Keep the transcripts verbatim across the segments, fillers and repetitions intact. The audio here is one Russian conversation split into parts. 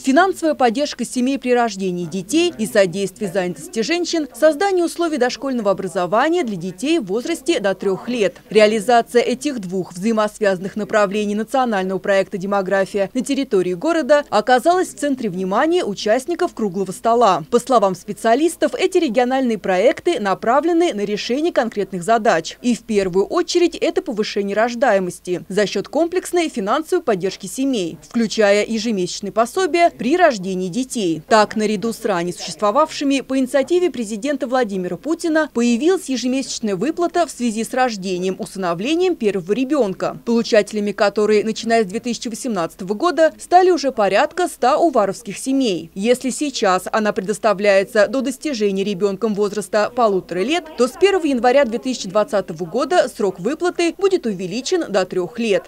Финансовая поддержка семей при рождении детей и содействие занятости женщин, создание условий дошкольного образования для детей в возрасте до трех лет. Реализация этих двух взаимосвязанных направлений национального проекта «Демография» на территории города оказалась в центре внимания участников круглого стола. По словам специалистов, эти региональные проекты направлены на решение конкретных задач. И в первую очередь это повышение рождаемости за счет комплексной финансовой поддержки семей, включая ежемесячные пособия при рождении детей. Так, наряду с ранее существовавшими по инициативе президента Владимира Путина появилась ежемесячная выплата в связи с рождением, усыновлением первого ребенка, получателями которой, начиная с две тысячи восемнадцатого года, стали уже порядка ста уваровских семей. Если сейчас она предоставляется до достижения ребенком возраста полутора лет, то с первого января две тысячи двадцатого года срок выплаты будет увеличен до трех лет.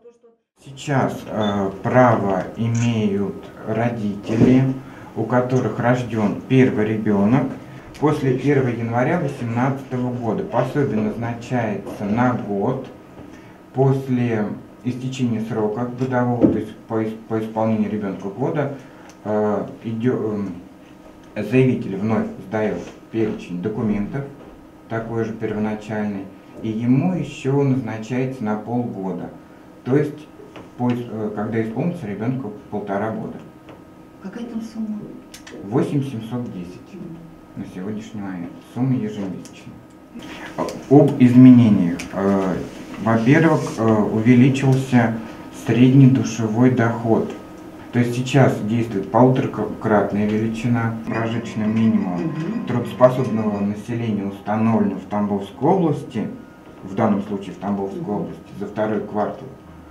Сейчас э, право имеют родители, у которых рожден первый ребенок после первого января две тысячи восемнадцатого года. Пособие назначается на год после истечения срока годового, то есть по, по исполнению ребенка года, э, идет, э, заявитель вновь сдает перечень документов, такой же первоначальный, и ему еще назначается на полгода. То есть когда исполнится ребенку полтора года. Какая там сумма? восемь тысяч семьсот десять на сегодняшний момент. Сумма ежемесячная. Об изменениях. Во-первых, увеличился средний душевой доход. То есть сейчас действует полуторакратная величина прожиточного минимума трудоспособного населения, установлена в Тамбовской области, в данном случае в Тамбовской области, за второй квартал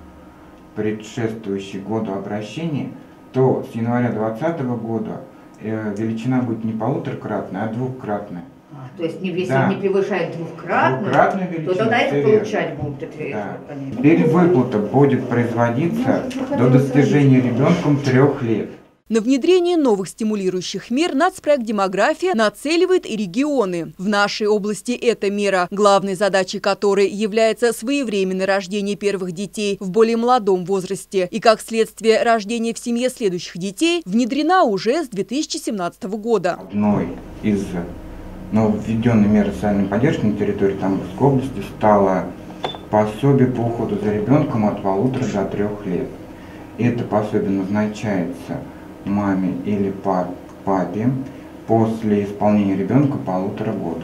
предшествующий году обращения, то с января две тысячи двадцатого года э, величина будет не полуторакратная, а двухкратная. А, то есть если да. не превышает двухкратную, двухкратную величину, то тогда это верно. получать будут. Это, да. Теперь выплата будет производиться до достижения ребенком трех лет. На внедрение новых стимулирующих мер нацпроект «Демография» нацеливает и регионы. В нашей области эта мера, главной задачей которой является своевременное рождение первых детей в более молодом возрасте и, как следствие, рождение в семье следующих детей, внедрена уже с две тысячи семнадцатого года. Одной из нововведенных мер социальной поддержки на территории Тамбовской области стало пособие по уходу за ребенком от полутора до трех лет. Это пособие назначается маме или папе после исполнения ребенка полутора года.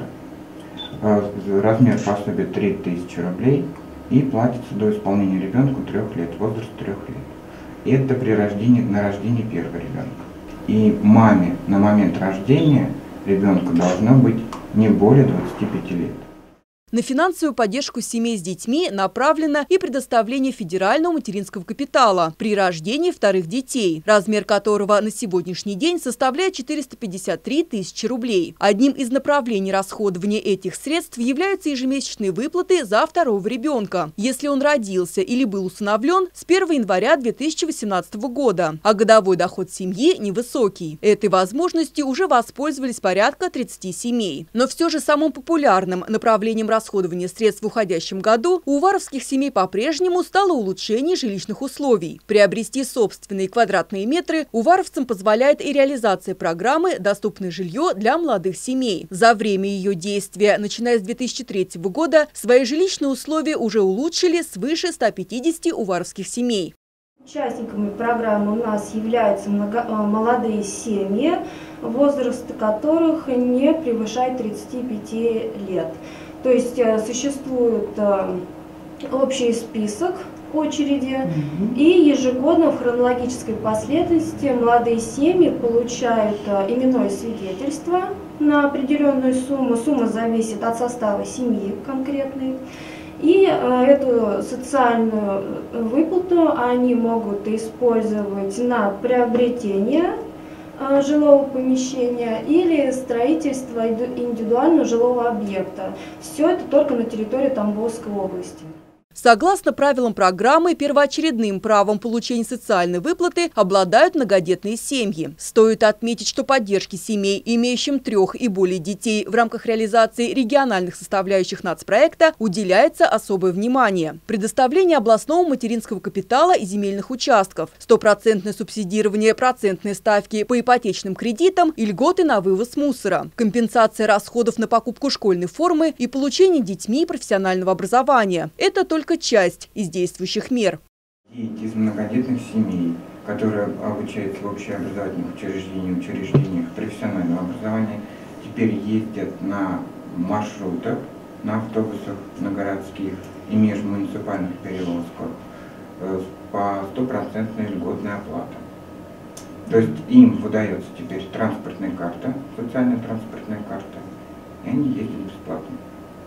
Размер пособия три тысячи рублей и платится до исполнения ребенка трех лет, возраст трех лет. Это при рождении, на рождении первого ребенка. И маме на момент рождения ребенка должно быть не более двадцати пяти лет. На финансовую поддержку семей с детьми направлено и предоставление федерального материнского капитала при рождении вторых детей, размер которого на сегодняшний день составляет четыреста пятьдесят три тысячи рублей. Одним из направлений расходования этих средств являются ежемесячные выплаты за второго ребенка, если он родился или был усыновлен с первого января две тысячи восемнадцатого года, а годовой доход семьи невысокий. Этой возможностью уже воспользовались порядка тридцати семей. Но все же самым популярным направлением расходования средств в уходящем году у уваровских семей по-прежнему стало улучшение жилищных условий. Приобрести собственные квадратные метры уваровцам позволяет и реализация программы «Доступное жилье для молодых семей». За время ее действия, начиная с две тысячи третьего года, свои жилищные условия уже улучшили свыше ста пятидесяти уваровских семей. Участниками программы у нас являются много, молодые семьи, возраст которых не превышает тридцати пяти лет. То есть существует общий список очереди, mm-hmm. и ежегодно в хронологической последовательности молодые семьи получают именное свидетельство на определенную сумму. Сумма зависит от состава семьи конкретной. И эту социальную выплату они могут использовать на приобретение жилого помещения или строительство индивидуального жилого объекта. Все это только на территории Тамбовской области. Согласно правилам программы, первоочередным правом получения социальной выплаты обладают многодетные семьи. Стоит отметить, что поддержке семей, имеющим трех и более детей, в рамках реализации региональных составляющих нацпроекта уделяется особое внимание. Предоставление областного материнского капитала и земельных участков, стопроцентное субсидирование процентной ставки по ипотечным кредитам и льготы на вывоз мусора, компенсация расходов на покупку школьной формы и получение детьми профессионального образования. Это только часть из действующих мер. Дети из многодетных семей, которые обучаются в общеобразовательных учреждениях, учреждениях профессионального образования, теперь ездят на маршрутах, на автобусах, на городских и межмуниципальных перевозках по стопроцентной льготной оплате. То есть им выдается теперь транспортная карта, социальная транспортная карта, и они ездят бесплатно.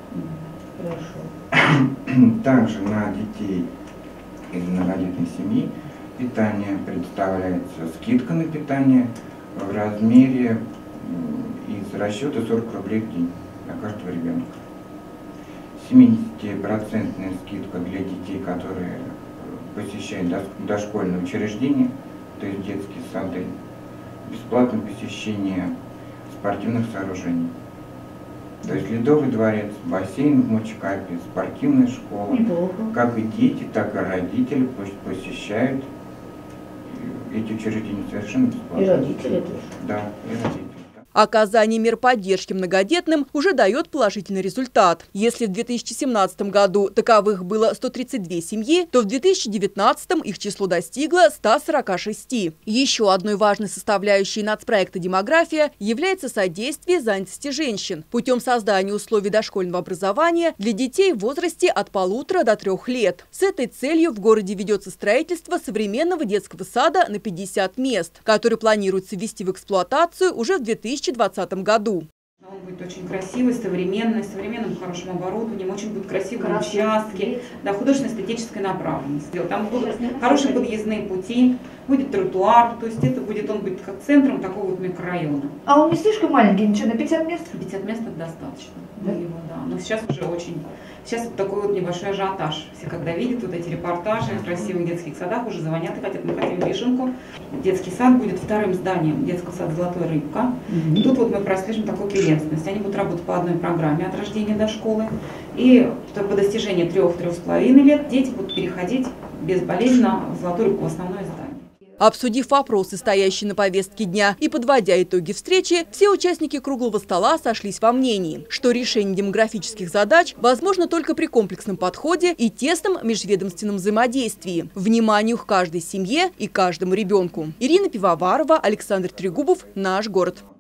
Хорошо. Также на детей из многодетной семьи питание предоставляется скидка на питание в размере из расчета сорок рублей в день на каждого ребенка. семидесятипроцентная скидка для детей, которые посещают дошкольные учреждения, то есть детские сады, бесплатное посещение спортивных сооружений. То есть Ледовый дворец, бассейн в Мочкапе, спортивная школа. Неплохо. Как и дети, так и родители пусть посещают эти учреждения совершенно бесплатно. И родители тоже. Да, и родители. Оказание мер поддержки многодетным уже дает положительный результат. Если в две тысячи семнадцатом году таковых было сто тридцать две семьи, то в две тысячи девятнадцатом их число достигло ста сорока шести. Еще одной важной составляющей нацпроекта «Демография» является содействие занятости женщин путем создания условий дошкольного образования для детей в возрасте от полутора до трех лет. С этой целью в городе ведется строительство современного детского сада на пятьдесят мест, который планируется ввести в эксплуатацию уже в две тысячи двадцатом году. Он будет очень красивый, современный, с современным хорошим оборудованием, очень будут красивые Красивые участки, да, художественно-эстетической направленности. Там будут хорошие подъездные пути, будет тротуар, то есть это будет, он будет как центром такого вот микрорайона. А он не слишком маленький, ничего, на пятьдесят мест? пятьдесят мест это достаточно. Да? Его, да. Но сейчас уже очень, сейчас вот такой вот небольшой ажиотаж. Все, когда видят вот эти репортажи о красивых детских садах, уже звонят и хотят, мы хотим вишенку. Детский сад будет вторым зданием детского сада «Золотая рыбка». И тут вот мы прослеживаем такую преемственность. Они будут работать по одной программе от рождения до школы. И по достижении трех-трех с половиной лет дети будут переходить безболезненно в «Золотую рыбку» в основное здание. Обсудив вопросы, стоящие на повестке дня, и подводя итоги встречи, все участники круглого стола сошлись во мнении, что решение демографических задач возможно только при комплексном подходе и тесном межведомственном взаимодействии, вниманию к каждой семье и каждому ребенку. Ирина Пивоварова, Александр Трегубов, «Наш город».